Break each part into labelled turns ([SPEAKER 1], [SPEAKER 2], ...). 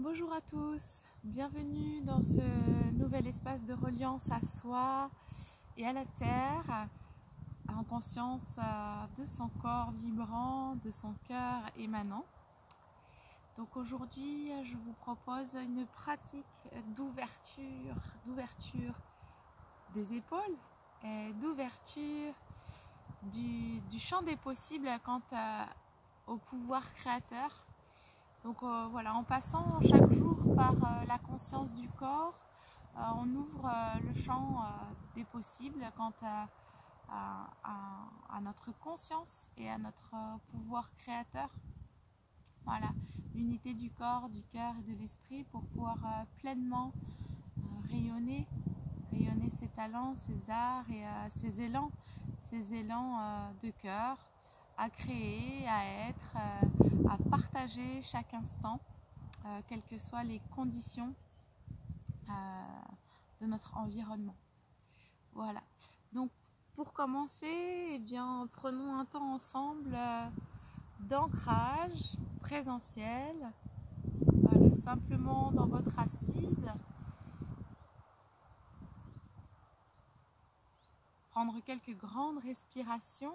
[SPEAKER 1] Bonjour à tous, bienvenue dans ce nouvel espace de reliance à soi et à la terre, en conscience de son corps vibrant, de son cœur émanant. Donc aujourd'hui, je vous propose une pratique d'ouverture des épaules et d'ouverture du champ des possibles quant au pouvoir créateur. Donc voilà, en passant chaque jour par la conscience du corps, on ouvre le champ des possibles quant à notre conscience et à notre pouvoir créateur. Voilà, l'unité du corps, du cœur et de l'esprit pour pouvoir pleinement rayonner ses talents, ses arts et ses élans de cœur, à créer, à être, à partager chaque instant, quelles que soient les conditions de notre environnement. Voilà. Donc pour commencer, eh bien, prenons un temps ensemble d'ancrage présentiel. Voilà, simplement dans votre assise. Prendre quelques grandes respirations.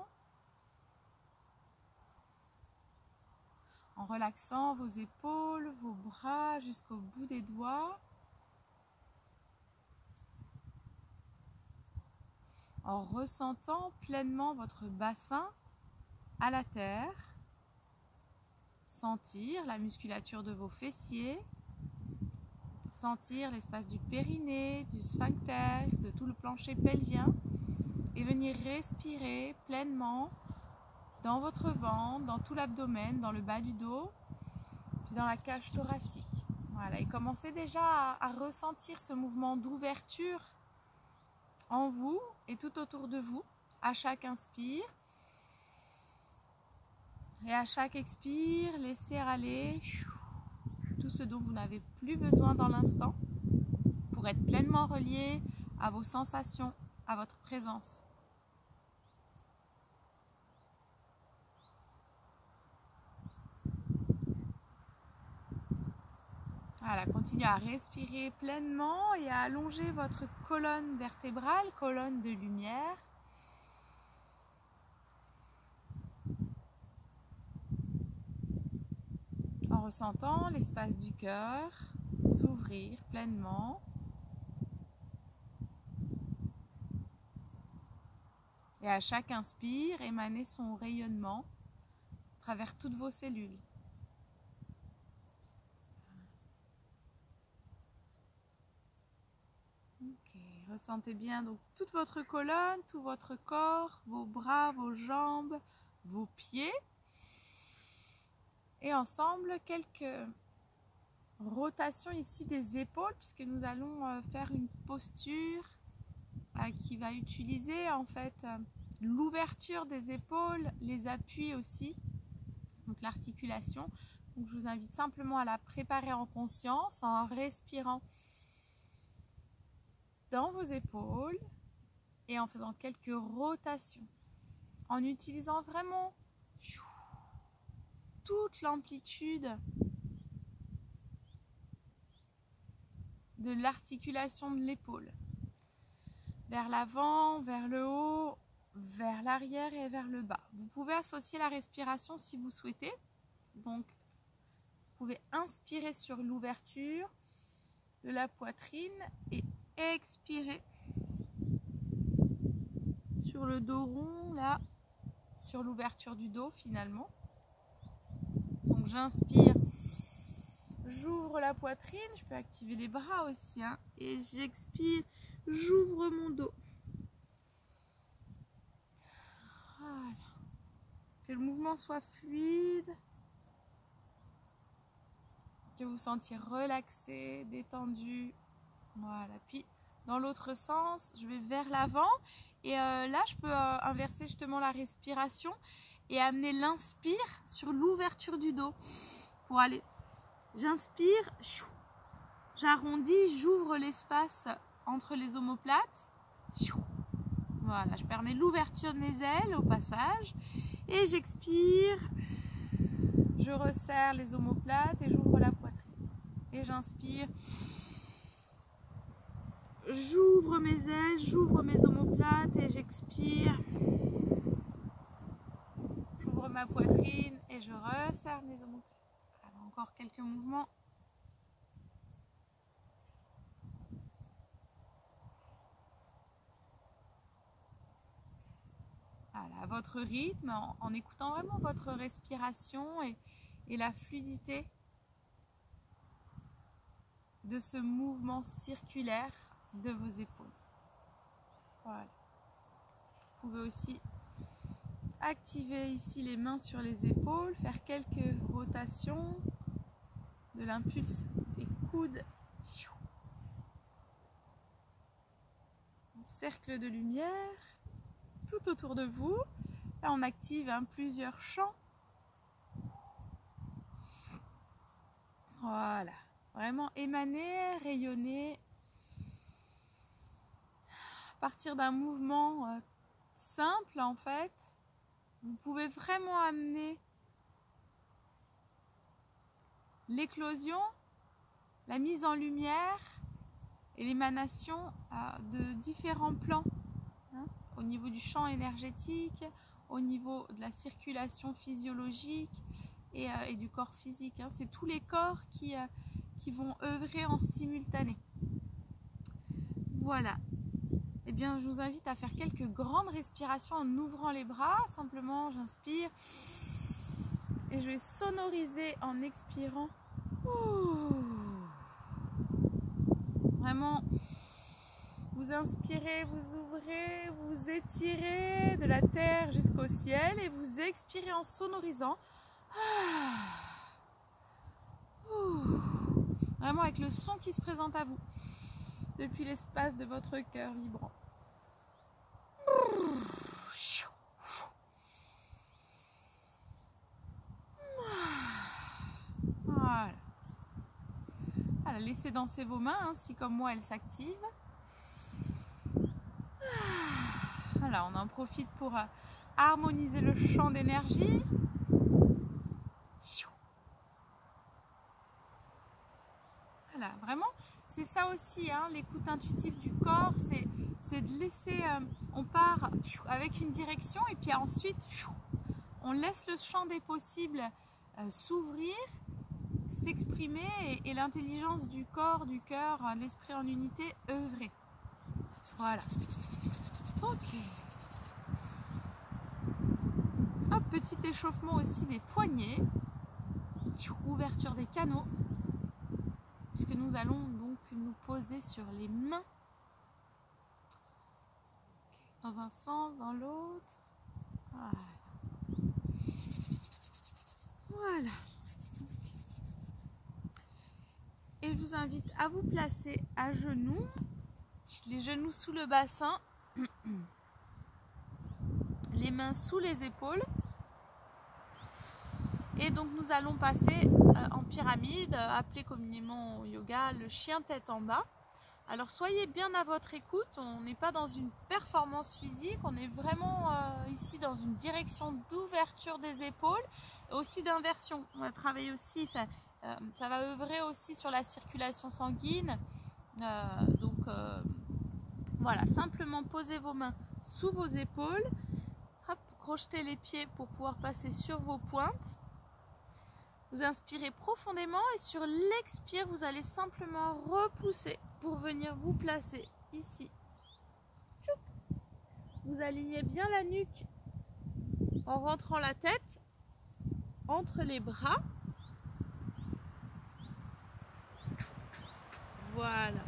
[SPEAKER 1] En relaxant vos épaules, vos bras jusqu'au bout des doigts. En ressentant pleinement votre bassin à la terre. Sentir la musculature de vos fessiers. Sentir l'espace du périnée, du sphincter, de tout le plancher pelvien. Et venir respirer pleinement dans votre ventre, dans tout l'abdomen, dans le bas du dos, puis dans la cage thoracique. Voilà, et commencez déjà à ressentir ce mouvement d'ouverture en vous et tout autour de vous, à chaque inspire. Et à chaque expire, laissez aller tout ce dont vous n'avez plus besoin dans l'instant pour être pleinement relié à vos sensations, à votre présence. Voilà, continuez à respirer pleinement et à allonger votre colonne vertébrale, colonne de lumière. En ressentant l'espace du cœur s'ouvrir pleinement. Et à chaque inspire, émaner son rayonnement à travers toutes vos cellules. Ressentez bien donc toute votre colonne, tout votre corps, vos bras, vos jambes, vos pieds. Et ensemble, quelques rotations ici des épaules, puisque nous allons faire une posture qui va utiliser en fait l'ouverture des épaules, les appuis aussi, donc l'articulation. Donc je vous invite simplement à la préparer en conscience, en respirant dans vos épaules et en faisant quelques rotations, en utilisant vraiment toute l'amplitude de l'articulation de l'épaule, vers l'avant, vers le haut, vers l'arrière et vers le bas. Vous pouvez associer la respiration si vous souhaitez, donc vous pouvez inspirer sur l'ouverture de la poitrine et expirer sur le dos rond, là, sur l'ouverture du dos finalement. Donc j'inspire, j'ouvre la poitrine, je peux activer les bras aussi, hein, et j'expire, j'ouvre mon dos. Voilà. Que le mouvement soit fluide, que vous vous sentiez relaxé, détendu. Voilà, puis dans l'autre sens, je vais vers l'avant et là je peux inverser justement la respiration et amener l'inspire sur l'ouverture du dos pour aller. J'inspire, j'arrondis, j'ouvre l'espace entre les omoplates. Voilà, je permets l'ouverture de mes ailes au passage et j'expire, je resserre les omoplates et j'ouvre la poitrine. et j'inspire. J'ouvre mes ailes, j'ouvre mes omoplates et j'expire. J'ouvre ma poitrine et je resserre mes omoplates. Alors encore quelques mouvements. Voilà, à votre rythme, en écoutant vraiment votre respiration et la fluidité de ce mouvement circulaire de vos épaules. Voilà. Vous pouvez aussi activer ici les mains sur les épaules, faire quelques rotations de l'impulse des coudes. Un cercle de lumière tout autour de vous. Là, on active plusieurs champs. Voilà. Vraiment émaner, rayonner. À partir d'un mouvement simple, en fait, vous pouvez vraiment amener l'éclosion, la mise en lumière et l'émanation de différents plans, hein, au niveau du champ énergétique, au niveau de la circulation physiologique et du corps physique. Hein. C'est tous les corps qui vont œuvrer en simultané. Voilà. Eh bien, je vous invite à faire quelques grandes respirations en ouvrant les bras. Simplement, j'inspire et je vais sonoriser en expirant. Vraiment, vous inspirez, vous ouvrez, vous étirez de la terre jusqu'au ciel et vous expirez en sonorisant. Vraiment avec le son qui se présente à vous depuis l'espace de votre cœur vibrant. Voilà. Voilà, laissez danser vos mains, hein, si comme moi elles s'activent. Voilà, on en profite pour harmoniser le champ d'énergie. Voilà, vraiment, c'est ça aussi, hein, l'écoute intuitive du corps, c'est de laisser, on part avec une direction et puis ensuite, on laisse le champ des possibles s'ouvrir, s'exprimer et l'intelligence du corps, du cœur, l'esprit en unité œuvrer. Voilà. Ok. Hop, petit échauffement aussi des poignets. Ouverture des canaux. Puisque nous allons donc nous poser sur les mains. Dans un sens, dans l'autre. Voilà. Voilà. Et je vous invite à vous placer à genoux. Les genoux sous le bassin. Les mains sous les épaules. Et donc nous allons passer en pyramide, appelé communément au yoga le chien tête en bas. Alors soyez bien à votre écoute, on n'est pas dans une performance physique, on est vraiment ici dans une direction d'ouverture des épaules et aussi d'inversion. On va travailler aussi, ça va œuvrer aussi sur la circulation sanguine. Voilà, simplement posez vos mains sous vos épaules, hop, crochetez les pieds pour pouvoir passer sur vos pointes. Vous inspirez profondément et sur l'expire, vous allez simplement repousser pour venir vous placer ici. Vous alignez bien la nuque en rentrant la tête entre les bras. Voilà.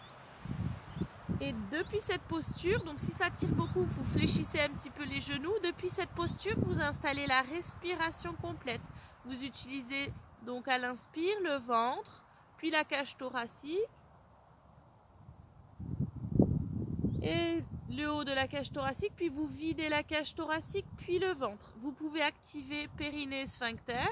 [SPEAKER 1] Et depuis cette posture, donc si ça tire beaucoup, vous fléchissez un petit peu les genoux. Depuis cette posture, vous installez la respiration complète. Vous utilisez donc à l'inspire le ventre, puis la cage thoracique et le haut de la cage thoracique, puis vous videz la cage thoracique, puis le ventre. Vous pouvez activer périnée et sphincter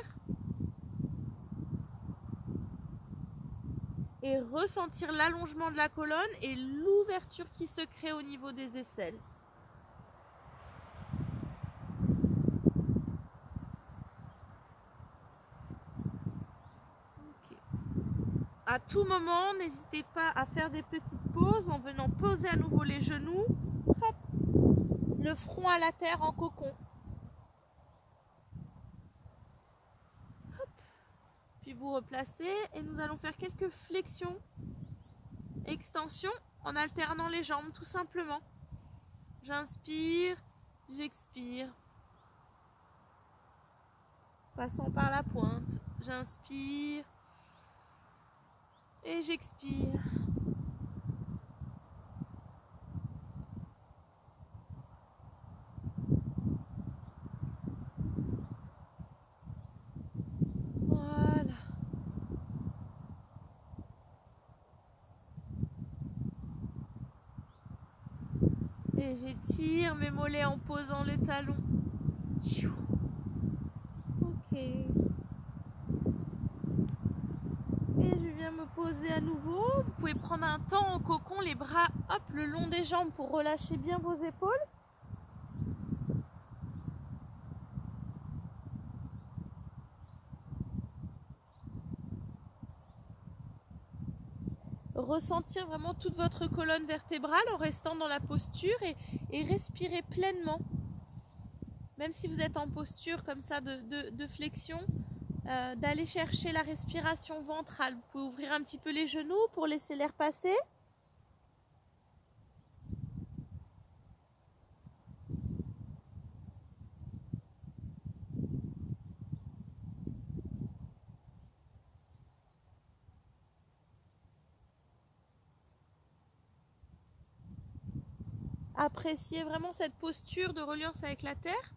[SPEAKER 1] et ressentir l'allongement de la colonne et l'ouverture qui se crée au niveau des aisselles. À tout moment, n'hésitez pas à faire des petites pauses en venant poser à nouveau les genoux. Hop, le front à la terre en cocon. Hop. Puis vous replacez et nous allons faire quelques flexions, extensions en alternant les jambes tout simplement. J'inspire, j'expire. Passant par la pointe, j'inspire et j'expire. Voilà. Et j'étire mes mollets en posant le talon. Ok. Et je viens me poser à nouveau. Vous pouvez prendre un temps en cocon, les bras hop, le long des jambes pour relâcher bien vos épaules. Ressentir vraiment toute votre colonne vertébrale en restant dans la posture et respirer pleinement. Même si vous êtes en posture comme ça de flexion, d'aller chercher la respiration ventrale. Vous pouvez ouvrir un petit peu les genoux pour laisser l'air passer. Appréciez vraiment cette posture de reliance avec la terre,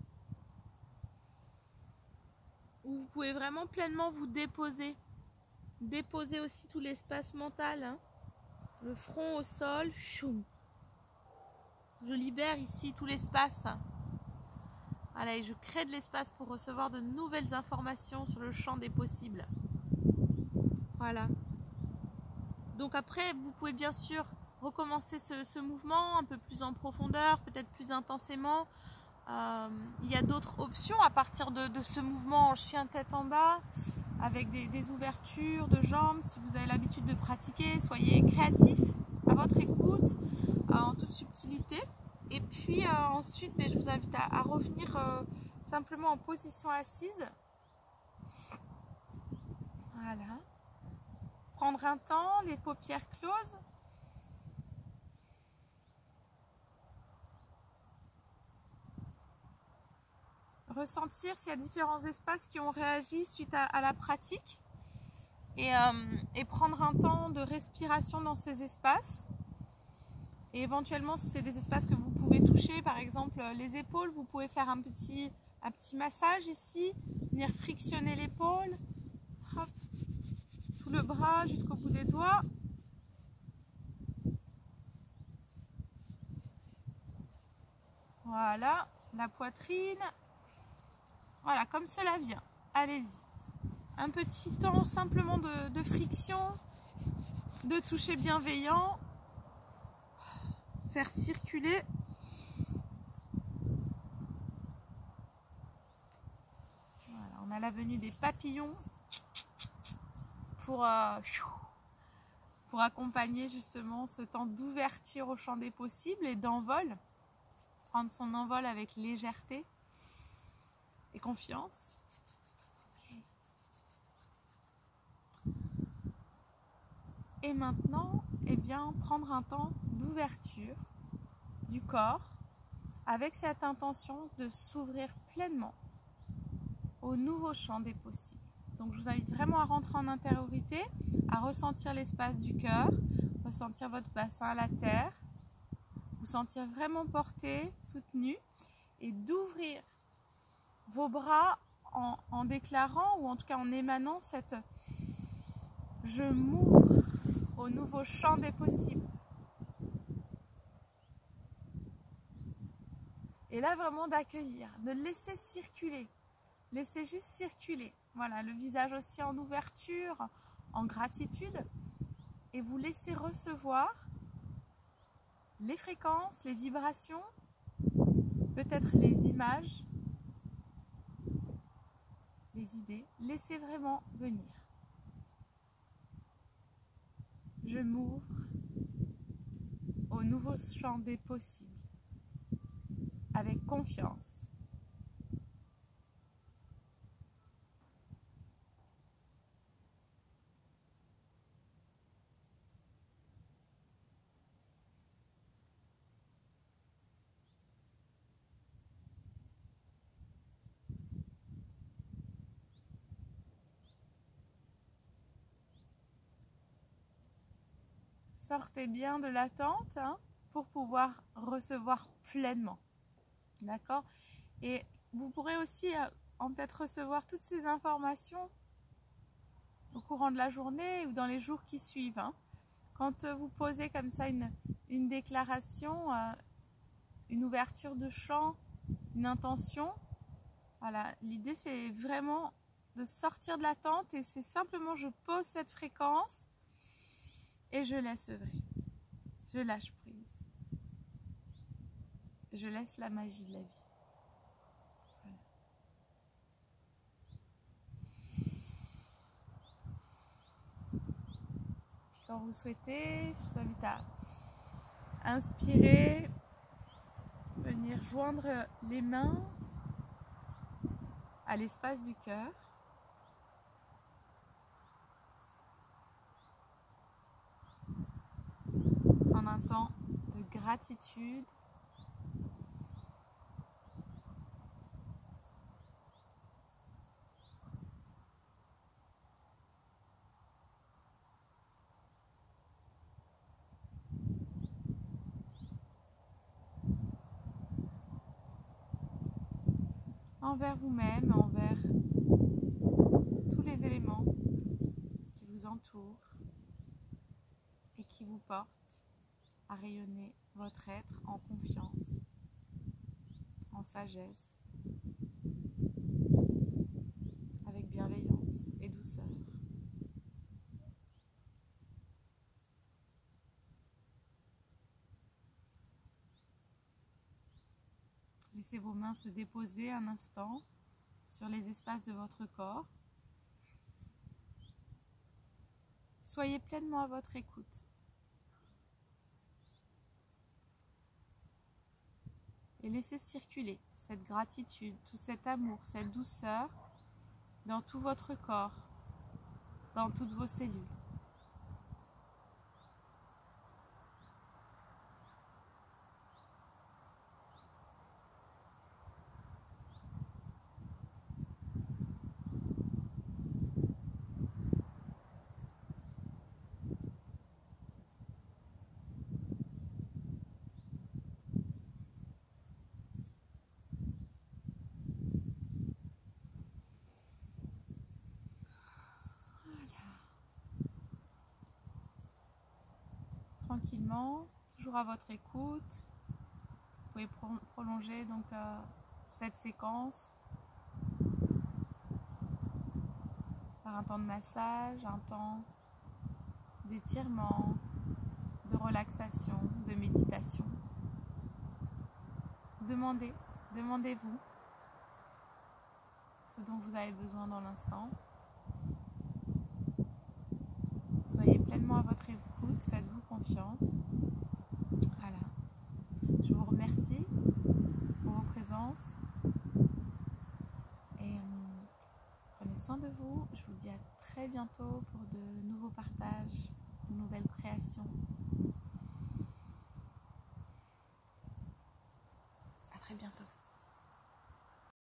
[SPEAKER 1] où vous pouvez vraiment pleinement vous déposer. Déposer aussi tout l'espace mental, hein. Le front au sol. Choum. Je libère ici tout l'espace. Voilà, et je crée de l'espace pour recevoir de nouvelles informations sur le champ des possibles. Voilà. Donc après, vous pouvez bien sûr recommencer ce mouvement un peu plus en profondeur, peut-être plus intensément. Il y a d'autres options à partir de ce mouvement en chien tête en bas, avec des ouvertures de jambes. Si vous avez l'habitude de pratiquer, soyez créatif, à votre écoute, en toute subtilité. Et puis ensuite, je vous invite à revenir simplement en position assise. Voilà. Prendre un temps, les paupières closes. Ressentir s'il y a différents espaces qui ont réagi suite à la pratique et prendre un temps de respiration dans ces espaces. Et éventuellement, si c'est des espaces que vous pouvez toucher, par exemple les épaules, vous pouvez faire un petit massage ici, venir frictionner l'épaule, tout le bras jusqu'au bout des doigts. Voilà, la poitrine. Voilà, comme cela vient. Allez-y. Un petit temps simplement de friction, de toucher bienveillant. Faire circuler. Voilà, on a la venue des papillons pour accompagner justement ce temps d'ouverture au champ des possibles et d'envol. Prendre son envol avec légèreté et confiance. Et maintenant, prendre un temps d'ouverture du corps avec cette intention de s'ouvrir pleinement au nouveau champ des possibles. Donc je vous invite vraiment à rentrer en intériorité, à ressentir l'espace du cœur, ressentir votre bassin à la terre, vous sentir vraiment porté, soutenu et d'ouvrir vos bras en déclarant ou en tout cas en émanant cette « je m'ouvre au nouveau champ des possibles ». Et là vraiment d'accueillir, de laisser circuler, laisser juste circuler. Voilà, le visage aussi en ouverture, en gratitude et vous laissez recevoir les fréquences, les vibrations, peut-être les images, les idées, laissez vraiment venir. je m'ouvre au nouveau champ des possibles avec confiance. Sortez bien de l'attente pour pouvoir recevoir pleinement. D'accord? Et vous pourrez aussi en fait recevoir toutes ces informations au courant de la journée ou dans les jours qui suivent. Quand vous posez comme ça une déclaration, une ouverture de champ, une intention, voilà, l'idée c'est vraiment de sortir de l'attente et c'est simplement je pose cette fréquence et je laisse œuvrer. Je lâche prise. Je laisse la magie de la vie. Voilà. Puis quand vous souhaitez, je vous invite à inspirer, venir joindre les mains à l'espace du cœur. En un temps de gratitude. Envers vous-même, envers tous les éléments qui vous entourent et qui vous portent à rayonner votre être en confiance, en sagesse, avec bienveillance et douceur. Laissez vos mains se déposer un instant sur les espaces de votre corps. Soyez pleinement à votre écoute. Et laissez circuler cette gratitude, tout cet amour, cette douceur dans tout votre corps, dans toutes vos cellules. Tranquillement, toujours à votre écoute. Vous pouvez prolonger donc cette séquence par un temps de massage, un temps d'étirement, de relaxation, de méditation. Demandez-vous ce dont vous avez besoin dans l'instant. Soyez pleinement à votre écoute, faites-vous confiance. Voilà. Je vous remercie pour vos présences et prenez soin de vous. Je vous dis à très bientôt pour de nouveaux partages, de nouvelles créations. À très bientôt.